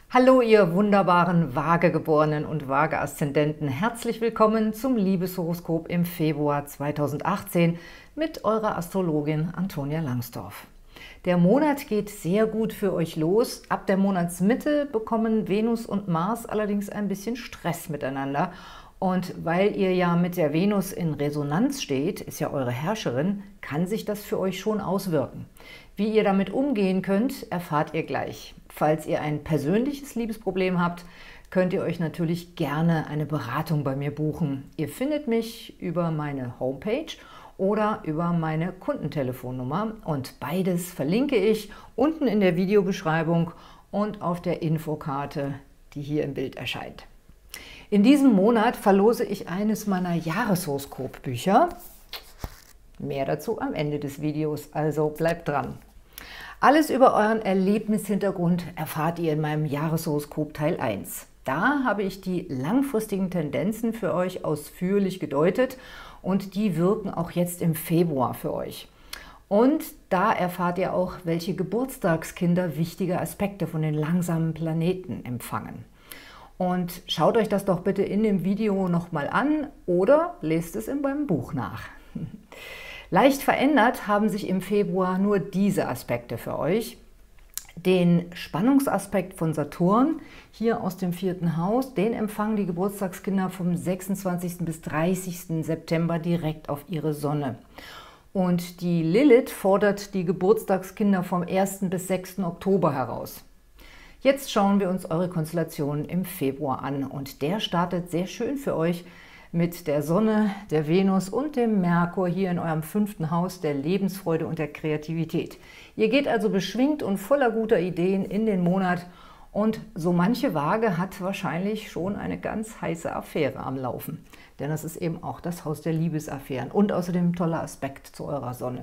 Hallo, ihr wunderbaren Waagegeborenen und Waage-Aszendenten. Herzlich willkommen zum Liebeshoroskop im Februar 2018 mit eurer Astrologin Antonia Langsdorf. Der Monat geht sehr gut für euch los. Ab der Monatsmitte bekommen Venus und Mars allerdings ein bisschen Stress miteinander. Und weil ihr ja mit der Venus in Resonanz steht, ist ja eure Herrscherin, kann sich das für euch schon auswirken. Wie ihr damit umgehen könnt, erfahrt ihr gleich. Falls ihr ein persönliches Liebesproblem habt, könnt ihr euch natürlich gerne eine Beratung bei mir buchen. Ihr findet mich über meine Homepage oder über meine Kundentelefonnummer und beides verlinke ich unten in der Videobeschreibung und auf der Infokarte, die hier im Bild erscheint. In diesem Monat verlose ich eines meiner Jahreshoroskopbücher. Mehr dazu am Ende des Videos, also bleibt dran. Alles über euren Erlebnishintergrund erfahrt ihr in meinem Jahreshoroskop Teil 1. Da habe ich die langfristigen Tendenzen für euch ausführlich gedeutet und die wirken auch jetzt im Februar für euch. Und da erfahrt ihr auch, welche Geburtstagskinder wichtige Aspekte von den langsamen Planeten empfangen. Und schaut euch das doch bitte in dem Video nochmal an oder lest es in meinem Buch nach. Leicht verändert haben sich im Februar nur diese Aspekte für euch. Den Spannungsaspekt von Saturn, hier aus dem 4. Haus, den empfangen die Geburtstagskinder vom 26. bis 30. September direkt auf ihre Sonne. Und die Lilith fordert die Geburtstagskinder vom 1. bis 6. Oktober heraus. Jetzt schauen wir uns eure Konstellationen im Februar an und der startet sehr schön für euch mit der Sonne, der Venus und dem Merkur hier in eurem 5. Haus der Lebensfreude und der Kreativität. Ihr geht also beschwingt und voller guter Ideen in den Monat und so manche Waage hat wahrscheinlich schon eine ganz heiße Affäre am Laufen. Denn das ist eben auch das Haus der Liebesaffären und außerdem ein toller Aspekt zu eurer Sonne.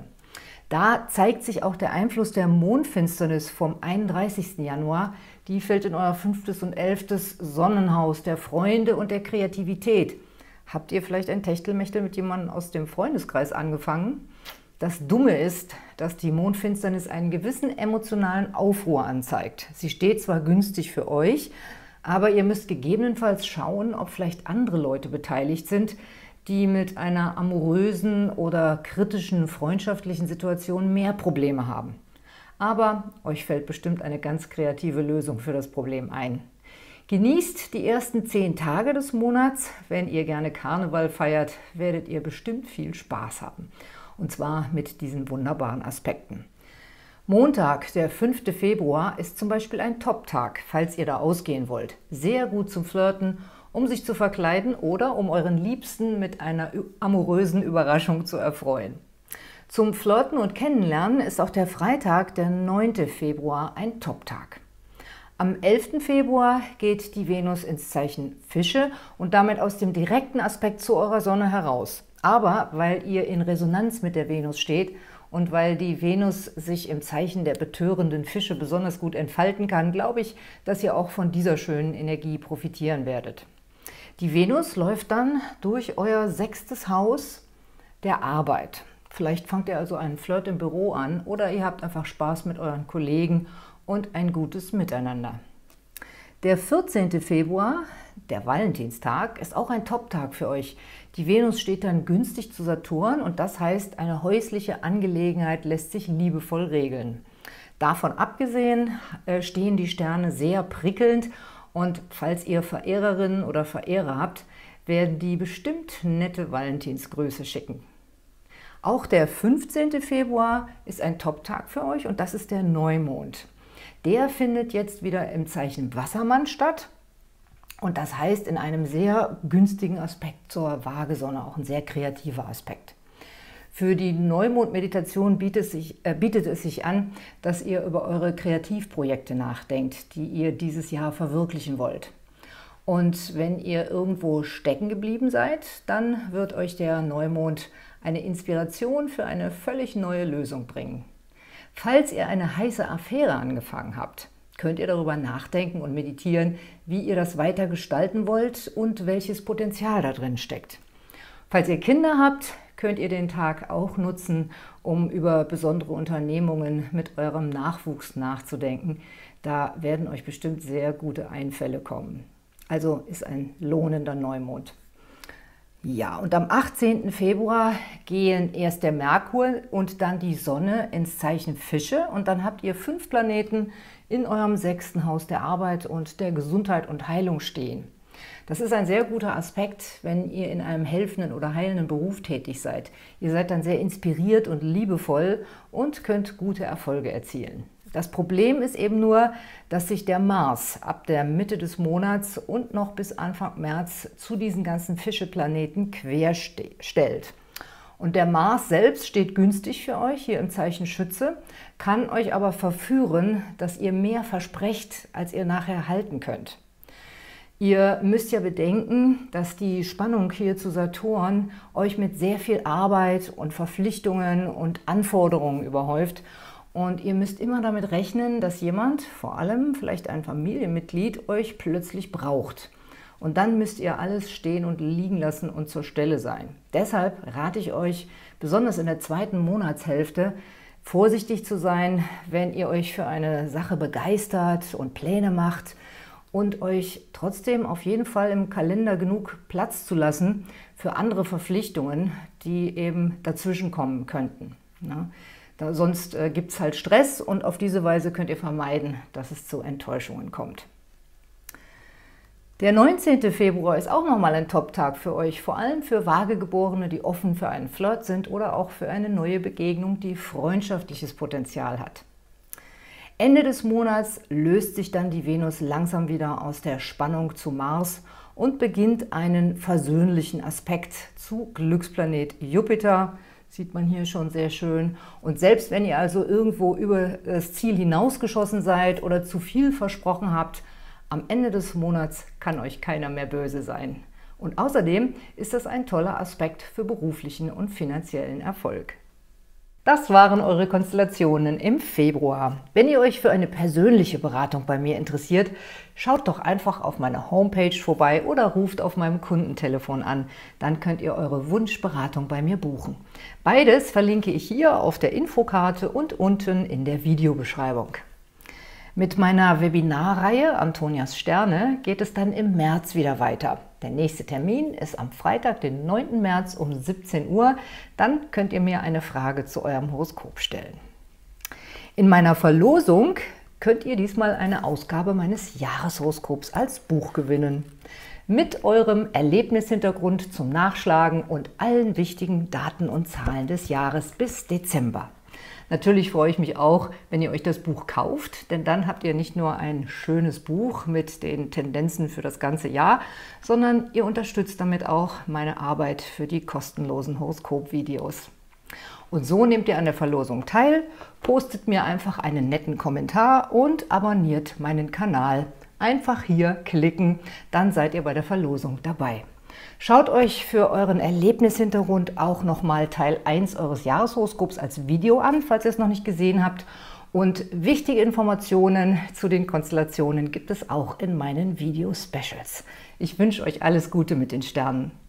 Da zeigt sich auch der Einfluss der Mondfinsternis vom 31. Januar. Die fällt in euer 5. und 11. Sonnenhaus der Freunde und der Kreativität. Habt ihr vielleicht ein Techtelmechtel mit jemandem aus dem Freundeskreis angefangen? Das Dumme ist, dass die Mondfinsternis einen gewissen emotionalen Aufruhr anzeigt. Sie steht zwar günstig für euch, aber ihr müsst gegebenenfalls schauen, ob vielleicht andere Leute beteiligt sind, die mit einer amorösen oder kritischen freundschaftlichen Situation mehr Probleme haben. Aber euch fällt bestimmt eine ganz kreative Lösung für das Problem ein. Genießt die ersten 10 Tage des Monats. Wenn ihr gerne Karneval feiert, werdet ihr bestimmt viel Spaß haben. Und zwar mit diesen wunderbaren Aspekten. Montag, der 5. Februar, ist zum Beispiel ein Top-Tag, falls ihr da ausgehen wollt. Sehr gut zum Flirten, um sich zu verkleiden oder um euren Liebsten mit einer amorösen Überraschung zu erfreuen. Zum Flirten und Kennenlernen ist auch der Freitag, der 9. Februar, ein Top-Tag. Am 11. Februar geht die Venus ins Zeichen Fische und damit aus dem direkten Aspekt zu eurer Sonne heraus. Aber weil ihr in Resonanz mit der Venus steht und weil die Venus sich im Zeichen der betörenden Fische besonders gut entfalten kann, glaube ich, dass ihr auch von dieser schönen Energie profitieren werdet. Die Venus läuft dann durch euer 6. Haus der Arbeit. Vielleicht fangt ihr also einen Flirt im Büro an oder ihr habt einfach Spaß mit euren Kollegen und ein gutes Miteinander. Der 14. Februar, der Valentinstag, ist auch ein Top-Tag für euch. Die Venus steht dann günstig zu Saturn und das heißt, eine häusliche Angelegenheit lässt sich liebevoll regeln. Davon abgesehen stehen die Sterne sehr prickelnd und falls ihr Verehrerinnen oder Verehrer habt, werden die bestimmt nette Valentinsgrüße schicken. Auch der 15. Februar ist ein Top-Tag für euch und das ist der Neumond. Der findet jetzt wieder im Zeichen Wassermann statt und das heißt in einem sehr günstigen Aspekt zur Waagesonne, auch ein sehr kreativer Aspekt. Für die Neumond-Meditation bietet es sich an, dass ihr über eure Kreativprojekte nachdenkt, die ihr dieses Jahr verwirklichen wollt. Und wenn ihr irgendwo stecken geblieben seid, dann wird euch der Neumond eine Inspiration für eine völlig neue Lösung bringen. Falls ihr eine heiße Affäre angefangen habt, könnt ihr darüber nachdenken und meditieren, wie ihr das weiter gestalten wollt und welches Potenzial da drin steckt. Falls ihr Kinder habt, könnt ihr den Tag auch nutzen, um über besondere Unternehmungen mit eurem Nachwuchs nachzudenken. Da werden euch bestimmt sehr gute Einfälle kommen. Also ist ein lohnender Neumond. Ja, und am 18. Februar gehen erst der Merkur und dann die Sonne ins Zeichen Fische. Und dann habt ihr 5 Planeten in eurem 6. Haus der Arbeit und der Gesundheit und Heilung stehen. Das ist ein sehr guter Aspekt, wenn ihr in einem helfenden oder heilenden Beruf tätig seid. Ihr seid dann sehr inspiriert und liebevoll und könnt gute Erfolge erzielen. Das Problem ist eben nur, dass sich der Mars ab der Mitte des Monats und noch bis Anfang März zu diesen ganzen Fischeplaneten querstellt. Und der Mars selbst steht günstig für euch, hier im Zeichen Schütze, kann euch aber verführen, dass ihr mehr versprecht, als ihr nachher halten könnt. Ihr müsst ja bedenken, dass die Spannung hier zu Saturn euch mit sehr viel Arbeit und Verpflichtungen und Anforderungen überhäuft. Und ihr müsst immer damit rechnen, dass jemand, vor allem vielleicht ein Familienmitglied, euch plötzlich braucht. Und dann müsst ihr alles stehen und liegen lassen und zur Stelle sein. Deshalb rate ich euch, besonders in der 2. Monatshälfte, vorsichtig zu sein, wenn ihr euch für eine Sache begeistert und Pläne macht und euch trotzdem auf jeden Fall im Kalender genug Platz zu lassen für andere Verpflichtungen, die eben dazwischen kommen könnten. Ja? Sonst gibt es halt Stress und auf diese Weise könnt ihr vermeiden, dass es zu Enttäuschungen kommt. Der 19. Februar ist auch nochmal ein Top-Tag für euch, vor allem für Waagegeborene, die offen für einen Flirt sind oder auch für eine neue Begegnung, die freundschaftliches Potenzial hat. Ende des Monats löst sich dann die Venus langsam wieder aus der Spannung zu Mars und beginnt einen versöhnlichen Aspekt zu Glücksplanet Jupiter. Sieht man hier schon sehr schön. Und selbst wenn ihr also irgendwo über das Ziel hinausgeschossen seid oder zu viel versprochen habt, am Ende des Monats kann euch keiner mehr böse sein. Und außerdem ist das ein toller Aspekt für beruflichen und finanziellen Erfolg. Das waren eure Konstellationen im Februar. Wenn ihr euch für eine persönliche Beratung bei mir interessiert, schaut doch einfach auf meiner Homepage vorbei oder ruft auf meinem Kundentelefon an. Dann könnt ihr eure Wunschberatung bei mir buchen. Beides verlinke ich hier auf der Infokarte und unten in der Videobeschreibung. Mit meiner Webinarreihe Antonias Sterne geht es dann im März wieder weiter. Der nächste Termin ist am Freitag, den 9. März um 17 Uhr. Dann könnt ihr mir eine Frage zu eurem Horoskop stellen. In meiner Verlosung könnt ihr diesmal eine Ausgabe meines Jahreshoroskops als Buch gewinnen. Mit eurem Erlebnishintergrund zum Nachschlagen und allen wichtigen Daten und Zahlen des Jahres bis Dezember. Natürlich freue ich mich auch, wenn ihr euch das Buch kauft, denn dann habt ihr nicht nur ein schönes Buch mit den Tendenzen für das ganze Jahr, sondern ihr unterstützt damit auch meine Arbeit für die kostenlosen Horoskop-Videos. Und so nehmt ihr an der Verlosung teil, postet mir einfach einen netten Kommentar und abonniert meinen Kanal. Einfach hier klicken, dann seid ihr bei der Verlosung dabei. Schaut euch für euren Erlebnishintergrund auch nochmal Teil 1 eures Jahreshoroskops als Video an, falls ihr es noch nicht gesehen habt. Und wichtige Informationen zu den Konstellationen gibt es auch in meinen Video-Specials. Ich wünsche euch alles Gute mit den Sternen.